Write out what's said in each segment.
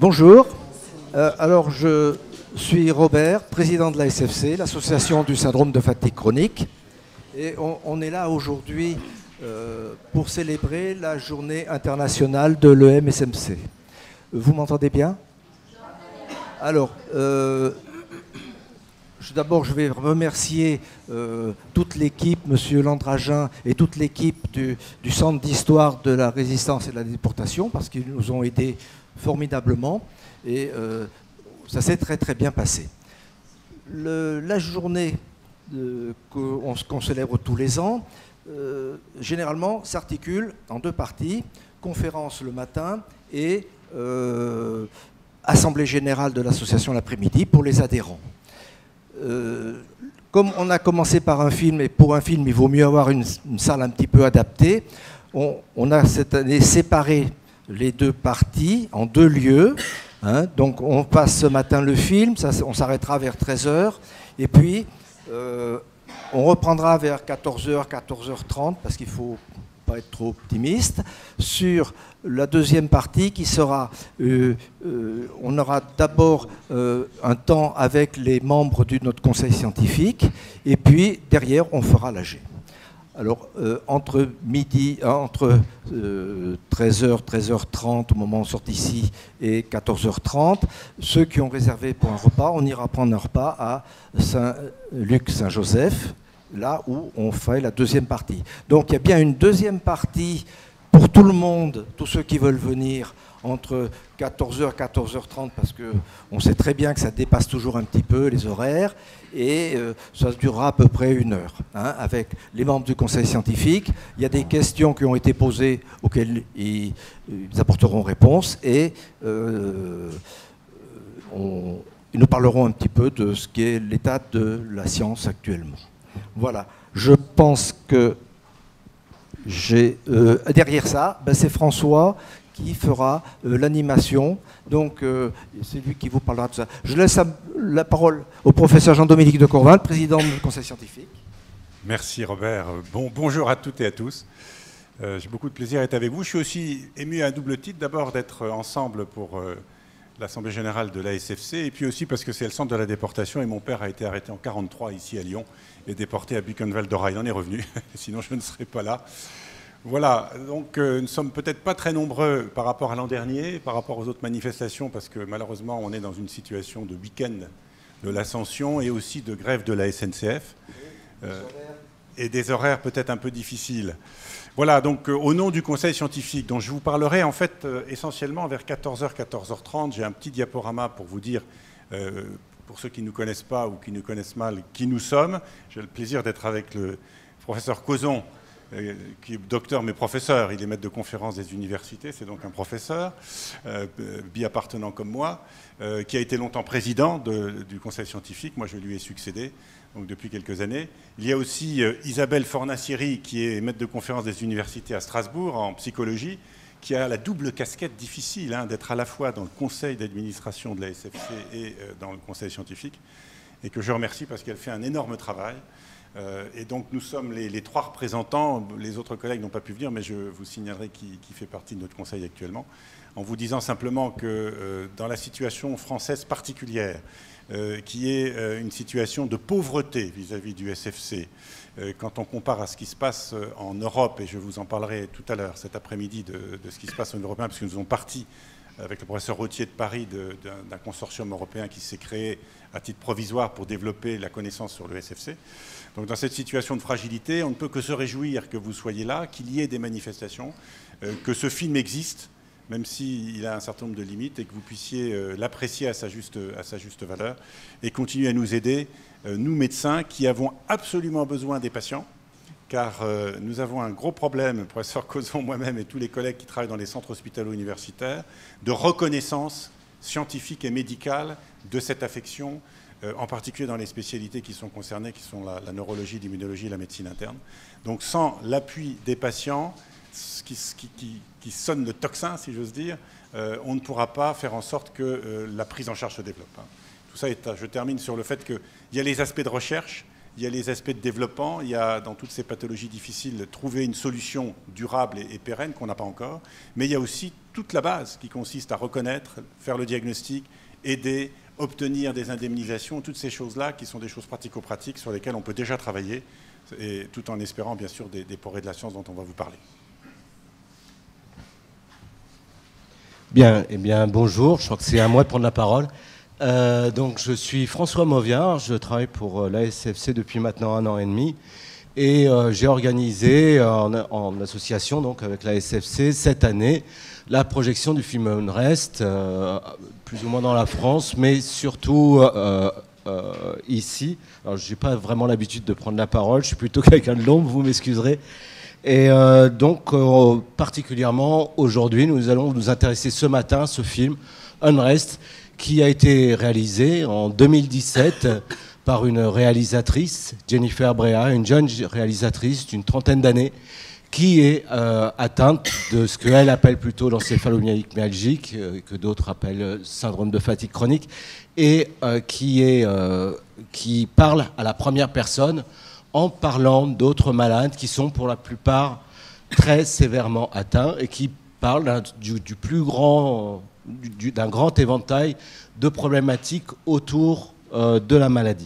Bonjour, alors je suis Robert, président de la SFC, l'association du syndrome de fatigue chronique. Et on est là aujourd'hui pour célébrer la journée internationale de l'EMSMC. Vous m'entendez bien? Alors, d'abord je vais remercier toute l'équipe, Monsieur Landragin et toute l'équipe du Centre d'histoire de la résistance et de la déportation, parce qu'ils nous ont aidés formidablement et ça s'est très très bien passé. La journée qu'on célèbre tous les ans, généralement s'articule en deux parties, conférence le matin et assemblée générale de l'association l'après-midi pour les adhérents. Comme on a commencé par un film, et pour un film il vaut mieux avoir une salle un petit peu adaptée, on a cette année séparé les deux parties en deux lieux. Donc on passe ce matin le film, on s'arrêtera vers 13 h, et puis on reprendra vers 14 h, 14 h 30, parce qu'il ne faut pas être trop optimiste, sur la deuxième partie qui sera, on aura d'abord un temps avec les membres de notre conseil scientifique, et puis derrière on fera l'AG. Alors, entre 13 h, 13 h 30, au moment où on sort ici, et 14 h 30, ceux qui ont réservé pour un repas, on ira prendre un repas à Saint-Luc-Saint-Joseph, là où on fait la deuxième partie. Donc, il y a bien une deuxième partie pour tout le monde, tous ceux qui veulent venir, entre 14 h et 14 h 30, parce qu'on sait très bien que ça dépasse toujours un petit peu les horaires, et ça durera à peu près 1 heure, avec les membres du conseil scientifique. Il y a des questions qui ont été posées auxquelles ils apporteront réponse, et ils nous parleront un petit peu de ce qu'est l'état de la science actuellement. Voilà, je pense que derrière ça, c'est François qui fera l'animation. Donc, c'est lui qui vous parlera de ça. Je laisse la parole au professeur Jean-Dominique de Courvin, président du conseil scientifique. Merci Robert. Bonjour à toutes et à tous. J'ai beaucoup de plaisir à être avec vous. Je suis aussi ému à un double titre. D'abord d'être ensemble pour l'Assemblée générale de la SFC, et puis aussi parce que c'est le centre de la déportation, et mon père a été arrêté en 1943 ici à Lyon et déporté à Buchenwald-Dora. Il en est revenu, sinon je ne serais pas là. Voilà, donc nous ne sommes peut-être pas très nombreux par rapport à l'an dernier, par rapport aux autres manifestations, parce que malheureusement on est dans une situation de week-end de l'Ascension et aussi de grève de la SNCF, et des horaires peut-être un peu difficiles. Voilà, donc au nom du conseil scientifique, dont je vous parlerai en fait essentiellement vers 14 h, 14 h 30, j'ai un petit diaporama pour vous dire, pour ceux qui ne nous connaissent pas ou qui nous connaissent mal, qui nous sommes. J'ai le plaisir d'être avec le professeur Causon, qui est docteur mais professeur, il est maître de conférence des universités, c'est donc un professeur, bi-appartenant comme moi, qui a été longtemps président du conseil scientifique. Moi je lui ai succédé donc depuis quelques années. Il y a aussi Isabelle Fornacieri, qui est maître de conférence des universités à Strasbourg en psychologie, qui a la double casquette difficile d'être à la fois dans le conseil d'administration de la SFC et dans le conseil scientifique, et que je remercie parce qu'elle fait un énorme travail. Et donc nous sommes les trois représentants. Les autres collègues n'ont pas pu venir, mais je vous signalerai qui fait partie de notre conseil actuellement, en vous disant simplement que dans la situation française particulière, qui est une situation de pauvreté vis-à-vis du SFC, quand on compare à ce qui se passe en Europe, et je vous en parlerai tout à l'heure cet après-midi de ce qui se passe au niveau européen, parce que nous sommes partis avec le professeur Rottier de Paris d'un consortium européen qui s'est créé à titre provisoire pour développer la connaissance sur le SFC. Donc dans cette situation de fragilité, on ne peut que se réjouir que vous soyez là, qu'il y ait des manifestations, que ce film existe, même s'il a un certain nombre de limites, et que vous puissiez l'apprécier à sa juste valeur, et continuer à nous aider, nous médecins, qui avons absolument besoin des patients, car nous avons un gros problème, le professeur Causon, moi-même et tous les collègues qui travaillent dans les centres hospitalo-universitaires, de reconnaissance scientifique et médicale de cette affection, en particulier dans les spécialités qui sont concernées, qui sont la neurologie, l'immunologie et la médecine interne. Donc sans l'appui des patients, qui sonnent le tocsin, si j'ose dire, on ne pourra pas faire en sorte que la prise en charge se développe. Tout ça, je termine sur le fait qu'il y a les aspects de recherche, il y a les aspects de développement, il y a dans toutes ces pathologies difficiles trouver une solution durable et pérenne qu'on n'a pas encore, mais il y a aussi toute la base qui consiste à reconnaître, faire le diagnostic, aider, obtenir des indemnisations, toutes ces choses-là qui sont des choses pratico-pratiques sur lesquelles on peut déjà travailler, et tout en espérant bien sûr des progrès de la science dont on va vous parler. Bien, eh bien bonjour, je crois que c'est à moi de prendre la parole. Donc je suis François Mauviard, je travaille pour l'ASFC depuis maintenant 1 an et demi et j'ai organisé en association donc avec l'ASFC cette année la projection du film Unrest, plus ou moins dans la France, mais surtout ici. Alors je n'ai pas vraiment l'habitude de prendre la parole, je suis plutôt quelqu'un de l'ombre, vous m'excuserez. Et donc particulièrement aujourd'hui, nous allons nous intéresser ce matin à ce film Unrest, qui a été réalisé en 2017 par une réalisatrice, Jennifer Brea, une jeune réalisatrice d'une trentaine d'années, qui est atteinte de ce qu'elle appelle plutôt l'encéphalomyélie myalgique, que d'autres appellent syndrome de fatigue chronique, et qui parle à la première personne en parlant d'autres malades qui sont pour la plupart très sévèrement atteints et qui parlent d'un grand éventail de problématiques autour de la maladie.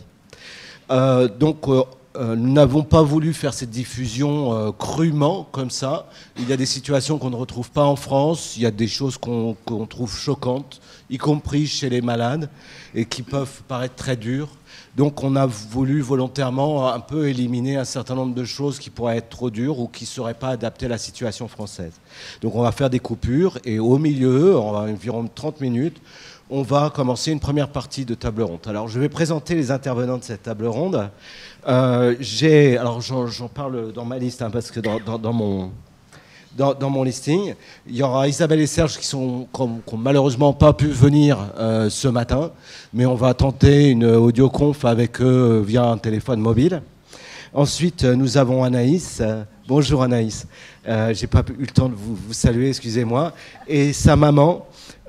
Nous n'avons pas voulu faire cette diffusion crûment, comme ça. Il y a des situations qu'on ne retrouve pas en France, il y a des choses qu'on trouve choquantes, y compris chez les malades, et qui peuvent paraître très dures. Donc on a voulu volontairement un peu éliminer un certain nombre de choses qui pourraient être trop dures ou qui ne seraient pas adaptées à la situation française. Donc on va faire des coupures, et au milieu, en environ 30 minutes, on va commencer une première partie de table ronde. Alors je vais présenter les intervenants de cette table ronde. Alors j'en parle dans ma liste, hein, parce que dans mon listing, il y aura Isabelle et Serge qui n'ont malheureusement pas pu venir ce matin, mais on va tenter une audioconf avec eux via un téléphone mobile. Ensuite, nous avons Anaïs. Bonjour Anaïs. J'ai pas eu le temps de vous saluer, excusez-moi. Et sa maman,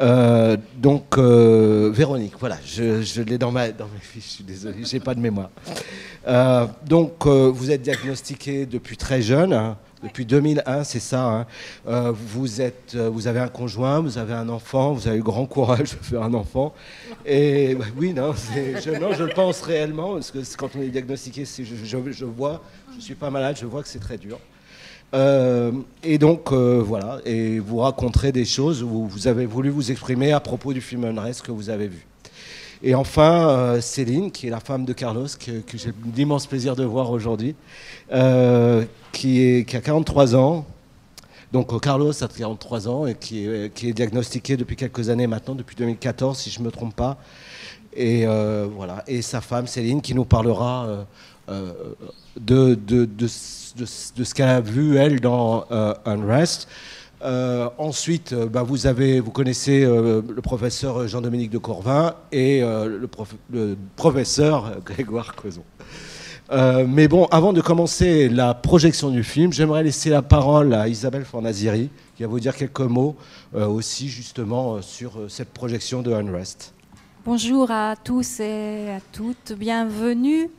Véronique. Voilà, je l'ai dans mes fiches, je suis désolé, j'ai pas de mémoire. Vous êtes diagnostiqué depuis très jeune, hein, depuis 2001, c'est ça. Hein. Vous avez un conjoint, vous avez un enfant, vous avez eu grand courage de faire un enfant. Et oui, je le pense réellement, parce que quand on est diagnostiqué, je vois, je suis pas malade, je vois que c'est très dur. Voilà, et vous raconterez des choses où vous avez voulu vous exprimer à propos du film Unrest que vous avez vu. Et enfin, Céline, qui est la femme de Carlos, que j'ai l'immense plaisir de voir aujourd'hui, qui a 43 ans. Donc Carlos a 43 ans et qui est diagnostiqué depuis quelques années maintenant, depuis 2014 si je ne me trompe pas. Et voilà. Et sa femme Céline qui nous parlera de ce qu'elle a vu elle dans Unrest. Ensuite, vous connaissez le professeur Jean-Dominique de Courvin et le professeur Grégoire Cozon. Mais bon, avant de commencer la projection du film, j'aimerais laisser la parole à Isabelle Fornaziri, qui va vous dire quelques mots aussi justement sur cette projection de Unrest. Bonjour à tous et à toutes, bienvenue.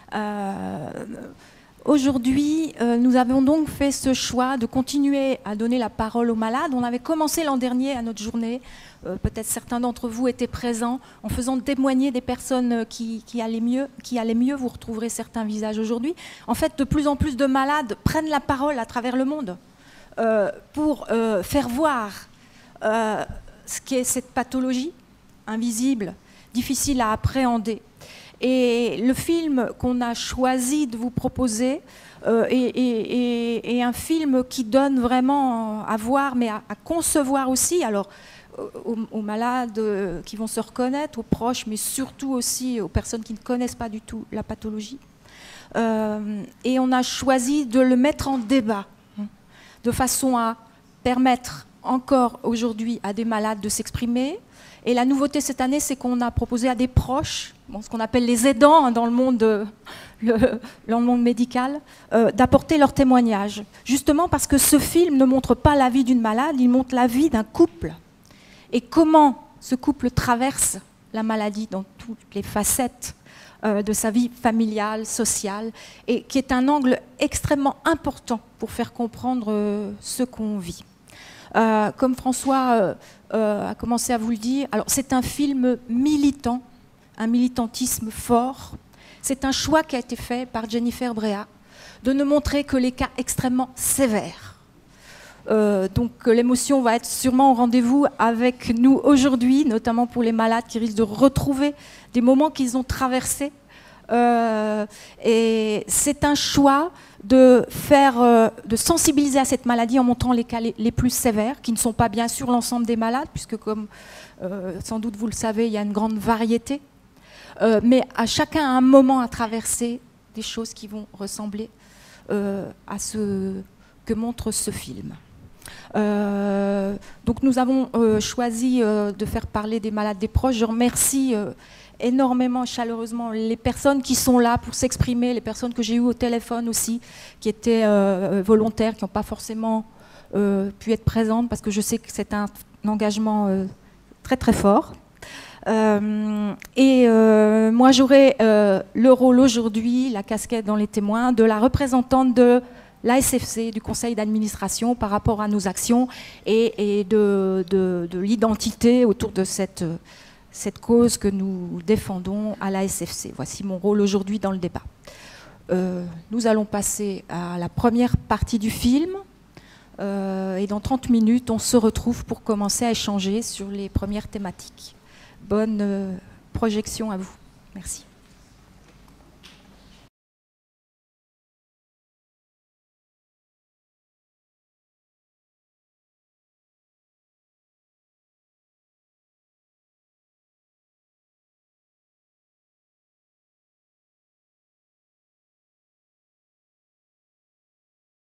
Aujourd'hui, nous avons donc fait ce choix de continuer à donner la parole aux malades. On avait commencé l'an dernier à notre journée, peut-être certains d'entre vous étaient présents, en faisant témoigner des personnes qui allaient mieux. Vous retrouverez certains visages aujourd'hui. En fait, de plus en plus de malades prennent la parole à travers le monde pour faire voir ce qu'est cette pathologie invisible, difficile à appréhender. Et le film qu'on a choisi de vous proposer est un film qui donne vraiment à voir, mais à concevoir aussi, alors aux malades qui vont se reconnaître, aux proches, mais surtout aussi aux personnes qui ne connaissent pas du tout la pathologie. Et on a choisi de le mettre en débat, de façon à permettre encore aujourd'hui à des malades de s'exprimer. Et la nouveauté cette année, c'est qu'on a proposé à des proches, ce qu'on appelle les aidants dans le monde médical, d'apporter leur témoignage. Justement parce que ce film ne montre pas la vie d'une malade, il montre la vie d'un couple. Et comment ce couple traverse la maladie dans toutes les facettes de sa vie familiale, sociale, et qui est un angle extrêmement important pour faire comprendre ce qu'on vit. Comme François a commencé à vous le dire, alors c'est un film militant, un militantisme fort. C'est un choix qui a été fait par Jennifer Brea de ne montrer que les cas extrêmement sévères. Donc l'émotion va être sûrement au rendez-vous avec nous aujourd'hui, notamment pour les malades qui risquent de retrouver des moments qu'ils ont traversés. Et c'est un choix de sensibiliser à cette maladie en montrant les cas les plus sévères, qui ne sont pas bien sûr l'ensemble des malades, puisque comme sans doute vous le savez, il y a une grande variété. Mais à chacun un moment à traverser des choses qui vont ressembler à ce que montre ce film. Donc nous avons choisi de faire parler des malades, des proches. Je remercie énormément, chaleureusement les personnes qui sont là pour s'exprimer, les personnes que j'ai eues au téléphone aussi, qui étaient volontaires, qui n'ont pas forcément pu être présentes, parce que je sais que c'est un engagement très très fort. Moi j'aurai le rôle aujourd'hui, la casquette dans les témoins, de la représentante de l'ASFC, du conseil d'administration, par rapport à nos actions et de l'identité autour de cette cause que nous défendons à l'ASFC. Voici mon rôle aujourd'hui dans le débat. Nous allons passer à la première partie du film et dans 30 minutes, on se retrouve pour commencer à échanger sur les premières thématiques. Bonne projection à vous. Merci.